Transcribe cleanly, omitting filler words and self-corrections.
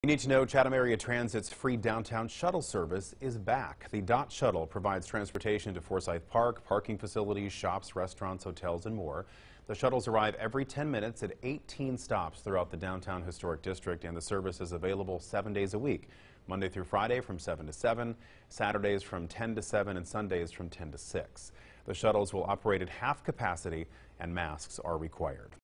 You need to know Chatham Area Transit's free downtown shuttle service is back. The DOT shuttle provides transportation to Forsyth Park, parking facilities, shops, restaurants, hotels, and more. The shuttles arrive every 10 minutes at 18 stops throughout the downtown historic district, and the service is available 7 days a week, Monday through Friday from 7 to 7, Saturdays from 10 to 7, and Sundays from 10 to 6. The shuttles will operate at half capacity, and masks are required.